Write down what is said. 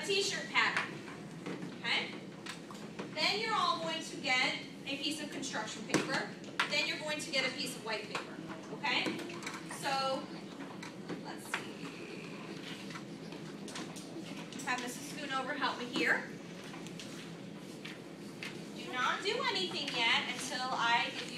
t-shirt pattern. Okay? Then you're all going to get a piece of construction paper. Then you're going to get a piece of white paper. Okay? So, let's see. Have Mrs. Schoonover help me here. Do not do anything yet until I give you